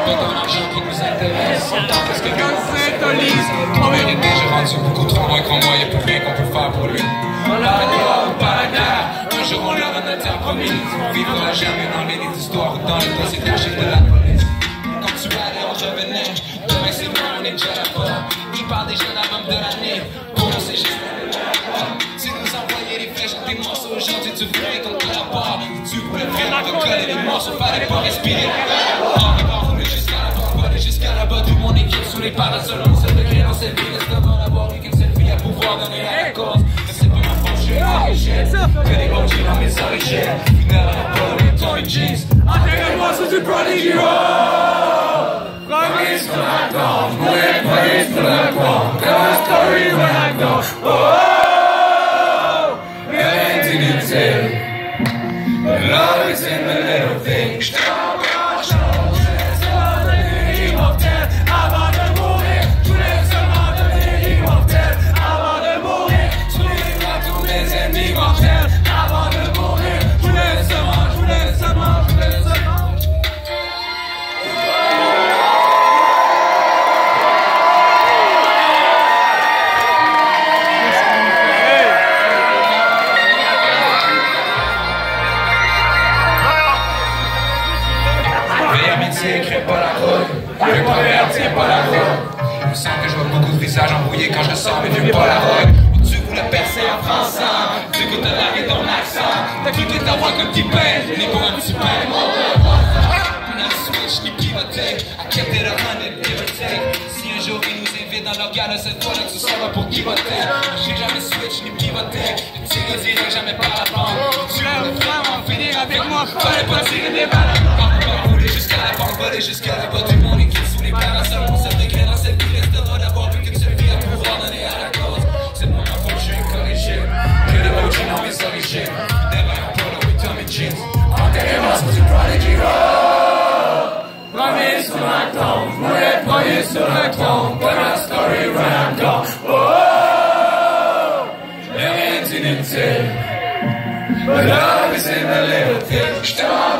pas ton argent qui nous intéresse. Autant parce que quand c'est un lise, en vérité, j'ai rendu beaucoup trop loin qu'on voit, y'a plus rien qu'on peut faire pour lui. Par la gloire ou par la guerre, un jour on leur a notre terre promise. On vivra jamais dans les livres d'histoire ou dans les dossiers d'archives de la police. Quand tu allais, on revenait. Demain c'est moi, on est déjà là-bas. Ils parlent déjà d'album de l'année. Pour nous c'est juste tu nous envoyais les flèches des morceaux. Aujourd'hui tu voulais qu'on collabore. Tu voulais vraiment recoller les morceaux. Fallait pas respirer. On va rouler jusqu'à là-bas. On va aller jusqu'à là-bas. Tout mon équipe sous les parasols. On se degré dans cette vie. Reste devant d'avoir eu qu'une seule fille à pouvoir donner à la cause. C'est pas ma faute, je suis origine. Que des OG dans mes origines. Funéraire à Paul et Tommy Jeans. Enterrez-moi sous du Prodigy Roll. Promise for my gone. Promise for my gone. Tell my story when I go. Oh, infinity. Love is in the little things. Crée pas la route, le proverbe tient pas la route. Je me sens que je vois beaucoup de visages embrouillés quand je sors, mais vieux pas la route. Tu voulais percer en français, tu écoutes l'arrêt ton accent. T'as quitté ta voix comme tu pèses, ni pour un petit pain. Ni switch, ni pivoter, I kept it 100, give or take. Si un jour ils nous invitent dans leur gala, cette fois-là tu sauras pour qui voter. J'ai jamais switch, ni pivoter, le petit gars dirait jamais par la bande. Tu voulais vraiment finir avec moi, fallait pas tirer des balles. Jusqu'à la banque, voler jusqu'à la botte, tout mon équipe sous les parasols. On se degré dans cette vie, restera d'avoir plus qu'une seule vie à pouvoir donner à la cause. C'est de ma faute, je suis corrigé. Que les OG dans mes origines. Never a Polo with Tommy Jeans. Enterrez-moi sous du Prodigy Roll. Promise for my tone, voulais promise sur le trône. But my story when I'm gone. Oh, l'infinité. But love is in the little things.